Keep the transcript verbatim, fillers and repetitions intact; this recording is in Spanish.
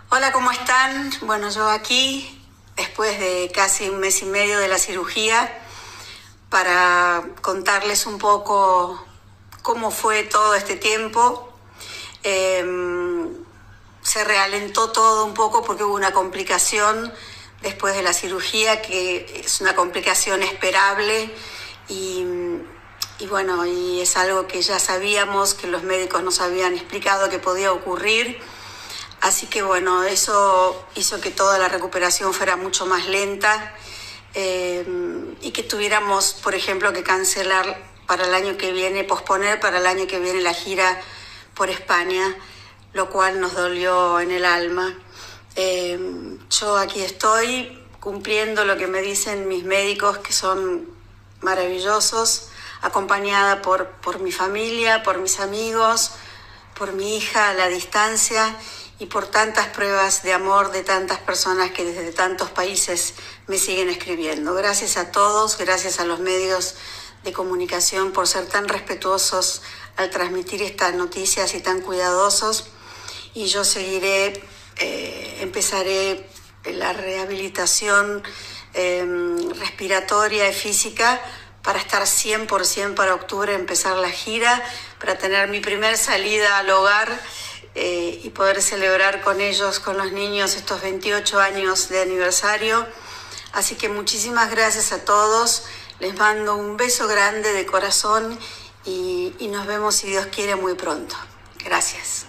Hola, ¿cómo están? Bueno, yo aquí, después de casi un mes y medio de la cirugía, para contarles un poco cómo fue todo este tiempo. Eh, se realentó todo un poco porque hubo una complicación después de la cirugía, que es una complicación esperable y, y bueno, y es algo que ya sabíamos, que los médicos nos habían explicado que podía ocurrir. Así que bueno, eso hizo que toda la recuperación fuera mucho más lenta eh, y que tuviéramos, por ejemplo, que cancelar para el año que viene, posponer para el año que viene la gira por España, lo cual nos dolió en el alma. Eh, yo aquí estoy cumpliendo lo que me dicen mis médicos, que son maravillosos, acompañada por, por mi familia, por mis amigos, por mi hija a la distancia y por tantas pruebas de amor de tantas personas que desde tantos países me siguen escribiendo. Gracias a todos, gracias a los medios de comunicación por ser tan respetuosos al transmitir estas noticias y tan cuidadosos. Y yo seguiré, eh, empezaré la rehabilitación eh, respiratoria y física para estar cien por ciento para octubre, empezar la gira, para tener mi primer salida al hogar eh, y poder celebrar con ellos, con los niños, estos veintiocho años de aniversario. Así que muchísimas gracias a todos, les mando un beso grande de corazón y, y nos vemos, si Dios quiere, muy pronto. Gracias.